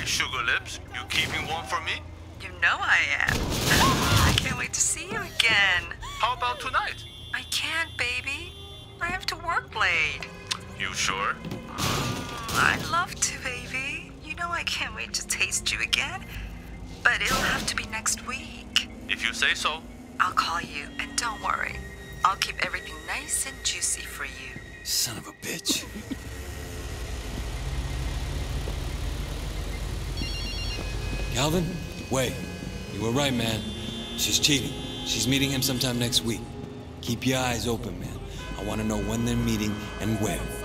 sugar lips, you keeping one for me? You know I am. I can't wait to see you again. How about tonight? I can't, baby. I have to work late. You sure? I'd love to, baby. You know I can't wait to taste you again. But it'll have to be next week. If you say so. I'll call you, and don't worry. I'll keep everything nice and juicy for you. Son of a bitch. Calvin? Wei, you were right, man. She's cheating. She's meeting him sometime next week. Keep your eyes open, man. I want to know when they're meeting and where.